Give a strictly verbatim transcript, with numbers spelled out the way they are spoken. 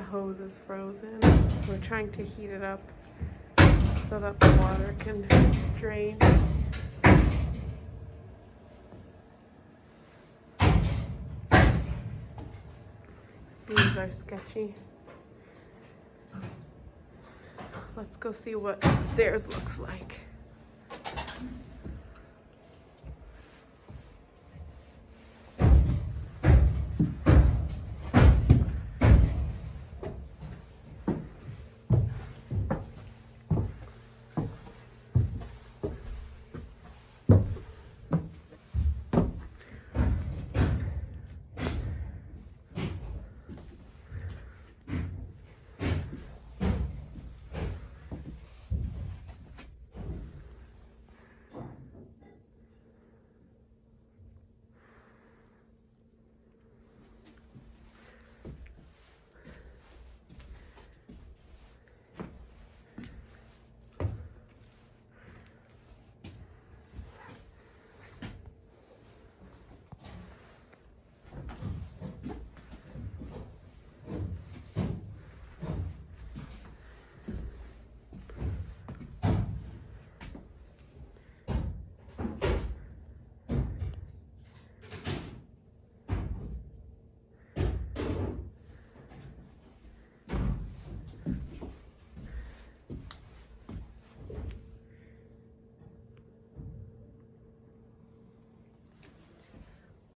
hose is frozen. We're trying to heat it up so that the water can drain. These are sketchy. Let's go see what upstairs looks like.